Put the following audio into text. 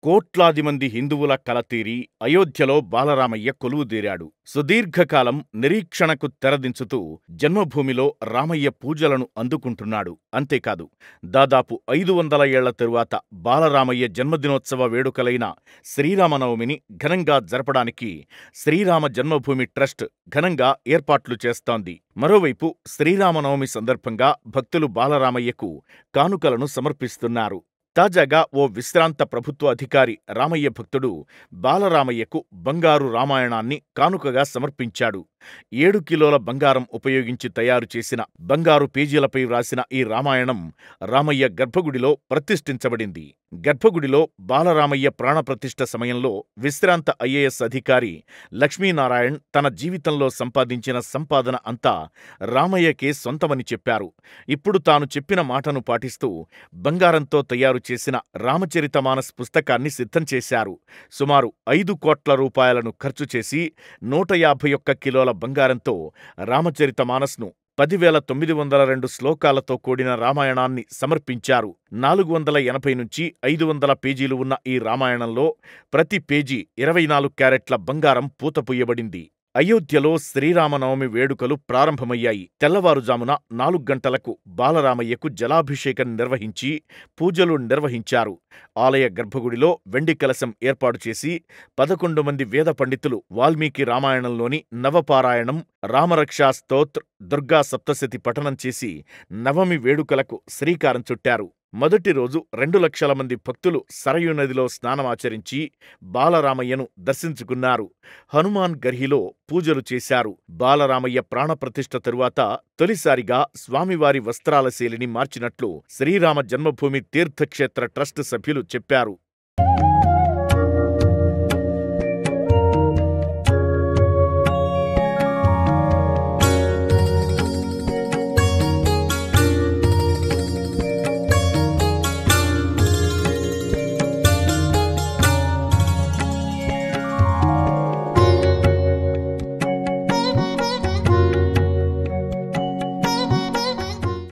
కోట్లాది మంది హిందువుల కలతీరి అయోధ్యలో బాలరామయ్య కొలువుదీరాడు. సుదీర్ఘకాలం నిరీక్షణకు తెరదించుతూ జన్మభూమిలో రామయ్య పూజలను అందుకుంటున్నాడు. అంతేకాదు, దాదాపు 500 ఏళ్ల తరువాత బాలరామయ్య జన్మదినోత్సవ వేడుకలైన శ్రీరామనవమిని ఘనంగా జరపడానికి శ్రీరామ జన్మభూమి ట్రస్ట్ ఘనంగా ఏర్పాట్లు చేస్తోంది. మరోవైపు శ్రీరామనవమి సందర్భంగా భక్తులు బాలరామయ్యకు కానుకలను సమర్పిస్తున్నారు. తాజాగా ఓ విశ్రాంత ప్రభుత్వ అధికారి రామయ్య భక్తుడు బాలరామయ్యకు బంగారు రామాయణాన్ని కానుకగా సమర్పించాడు. 7 కిలోల బంగారం ఉపయోగించి తయారు చేసిన బంగారు పేజీలపై వ్రాసిన ఈ రామాయణం రామయ్య గర్భగుడిలో ప్రతిష్ఠించబడింది. గర్భగుడిలో బాలరామయ్య ప్రాణప్రతిష్ఠ సమయంలో విశ్రాంత ఐఏఎస్ అధికారి లక్ష్మీనారాయణ్ తన జీవితంలో సంపాదించిన సంపాదన అంతా రామయ్యకే సొంతమని చెప్పారు. ఇప్పుడు తాను చెప్పిన మాటను పాటిస్తూ బంగారంతో తయారు చేసిన రామచరితమానస్ పుస్తకాన్ని సిద్ధం చేశారు. సుమారు 5 కోట్ల రూపాయలను ఖర్చు చేసి 151 కిలోల బంగారంతో రామచరితమానస్ను 10,902 శ్లోకాలతో కూడిన రామాయణాన్ని సమర్పించారు. 480 నుంచి 500 పేజీలు ఉన్న ఈ రామాయణంలో ప్రతి పేజీ 24 క్యారెట్ల బంగారం పూతపుయ్యబడింది. అయోధ్యలో శ్రీరామనవమి వేడుకలు ప్రారంభమయ్యాయి. తెల్లవారుజామున 4 గంటలకు బాలరామయ్యకు జలాభిషేకం నిర్వహించి పూజలు నిర్వహించారు. ఆలయ గర్భగుడిలో వెండి కలశం ఏర్పాటు చేసి 11 మంది వేద పండితులు వాల్మీకి రామాయణంలోని నవపారాయణం, రామరక్షా స్తోత్ర్, దుర్గా సప్తశతి పఠనం చేసి నవమి వేడుకలకు శ్రీకారం చుట్టారు. మొదటి రోజు 2 లక్షల మంది భక్తులు సరయూ నదిలో స్నానమాచరించి బాలరామయ్యను దర్శించుకున్నారు. హనుమాన్ గర్హిలో పూజలు చేశారు. బాలరామయ్య ప్రాణప్రతిష్ఠ తరువాత తొలిసారిగా స్వామివారి వస్త్రాల శైలిని మార్చినట్లు శ్రీరామ జన్మభూమి తీర్థక్షేత్ర ట్రస్ట్ సభ్యులు చెప్పారు.